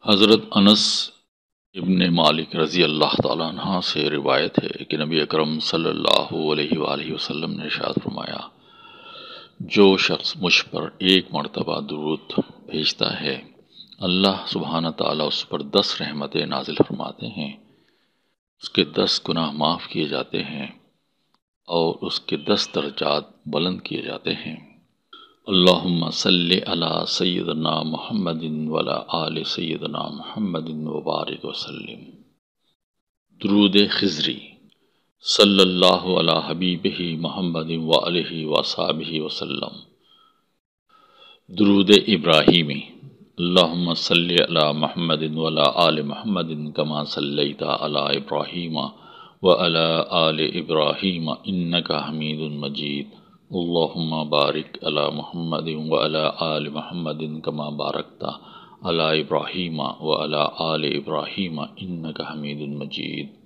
حضرت انس ابن مالک رضی اللہ تعالیٰ عنہ سے روایت ہے کہ نبی اکرم صلی اللہ علیہ وآلہ وسلم نے ارشاد فرمایا، جو شخص مجھ پر ایک مرتبہ درود بھیجتا ہے اللہ سبحانہ تعالیٰ اس پر 10 رحمتیں نازل فرماتے ہیں، اس کے 10 گناہ معاف کیے جاتے ہیں اور اس کے 10 درجات بلند کیے جاتے ہیں۔ اللہم صلی علی سیدنا محمد وعلی آل سیدنا محمد وبارک وسلم۔ درود خضری صلی اللہ علی حبیبہ محمد وآلہ وصحبہ وسلم۔ درود ابراہیمی اللہم صلی علی محمد وعلی آل محمد کما صلیت علی ابراہیم وعلی آل ابراہیم انک حمید مجید۔ اللہم بارک علی محمد وعلی آل محمد کما بارکت علی ابراہیم وعلی آل ابراہیم انک حمید مجید۔